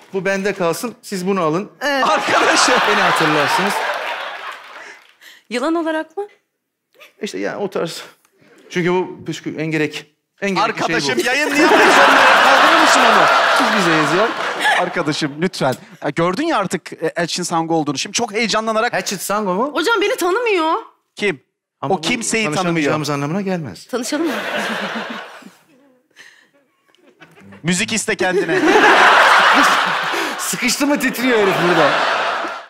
Bu bende kalsın. Siz bunu alın. Arkadaşım. Beni hatırlarsınız. Yılan olarak mı? İşte yani o tarz. Çünkü bu püskü en gerek Arkadaşım şey bu. yayınlayamayız onları. Kaldırır mısın onu? Biz bizeyiz ya. Arkadaşım lütfen. Ya gördün ya artık Elçin Sango olduğunu. Şimdi çok heyecanlanarak... Hatchet Sango mu? Hocam beni tanımıyor. Kim? Ama o kimseyi tanımıyor. Tanışamayacağımız anlamına gelmez. Tanışalım mı? Müzik iste kendine. Sıkıştı mı titriyor herif burada.